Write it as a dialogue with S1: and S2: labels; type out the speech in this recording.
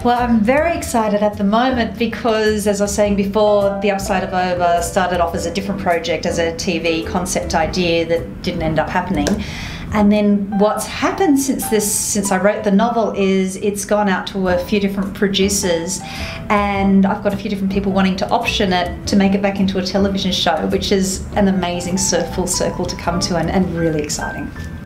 S1: Well, I'm very excited at the moment because, as I was saying before, The Upside of Over started off as a different project, as a TV concept idea that didn't end up happening. And then what's happened since I wrote the novel is it's gone out to a few different producers, and I've got a few different people wanting to option it to make it back into a television show, which is an amazing full circle to come to and really exciting.